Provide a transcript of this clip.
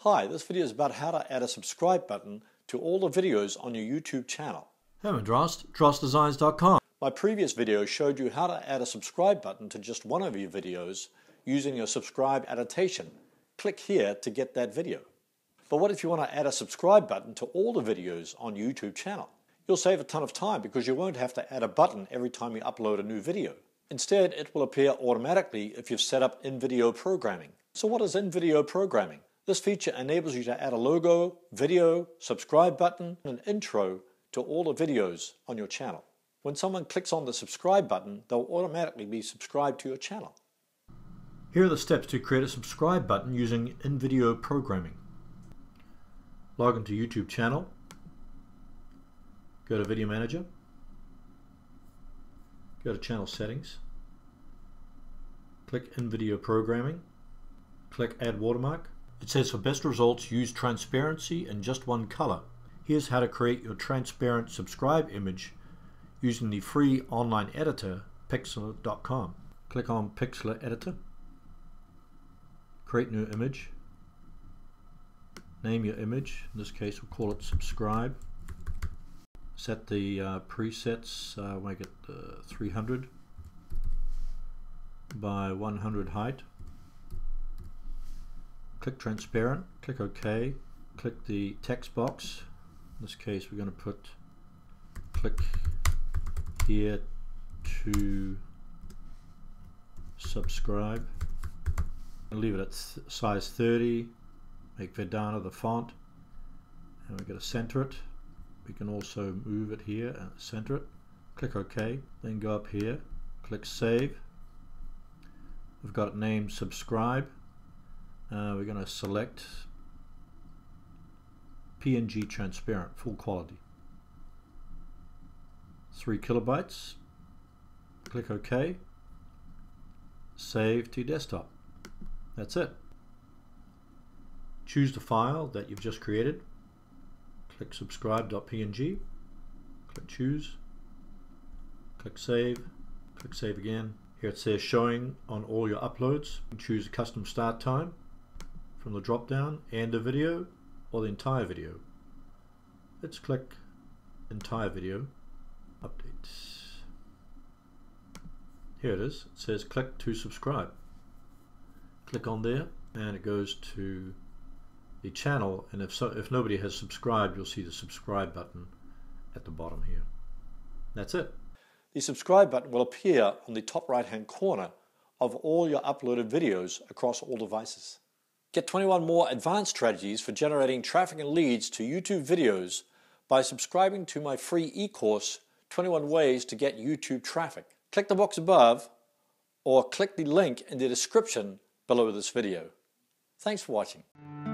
Hi, this video is about how to add a subscribe button to all the videos on your YouTube channel. I'm Drost, DrostDesigns.com. My previous video showed you how to add a subscribe button to just one of your videos using your subscribe annotation. Click here to get that video. But what if you want to add a subscribe button to all the videos on your YouTube channel? You'll save a ton of time because you won't have to add a button every time you upload a new video. Instead, it will appear automatically if you've set up in-video programming. So what is in-video programming? This feature enables you to add a logo, video, subscribe button, and an intro to all the videos on your channel. When someone clicks on the subscribe button, they'll automatically be subscribed to your channel. Here are the steps to create a subscribe button using in-video programming. Log into YouTube channel, go to Video Manager, go to Channel Settings, click In-Video Programming, click Add Watermark. It says for best results, use transparency and just one color. Here's how to create your transparent subscribe image using the free online editor, Pixlr.com. Click on Pixlr Editor, create new image, name your image, in this case we'll call it subscribe. Set the presets, make it 300 by 100 height. Click transparent, click OK, click the text box. In this case we're going to click here to subscribe. I'll leave it at size 30, make Verdana the font, and we're going to center it. We can also move it here and center it. Click OK, then go up here, click Save. We've got it named Subscribe. We're going to select PNG transparent, full quality. 3 kilobytes. Click OK. Save to desktop. That's it. Choose the file that you've just created. Click subscribe.png. Click Choose. Click Save. Click Save again. Here it says showing on all your uploads. You can choose a custom start time from the drop down, end of video, or the entire video. Let's click entire video. Updates. Here it is. It says click to subscribe. Click on there and it goes to the channel, and if nobody has subscribed, you'll see the subscribe button at the bottom here. That's it. The subscribe button will appear on the top right hand corner of all your uploaded videos across all devices. Get 21 more advanced strategies for generating traffic and leads to YouTube videos by subscribing to my free e-course, 21 Ways to Get YouTube Traffic. Click the box above or click the link in the description below this video. Thanks for watching.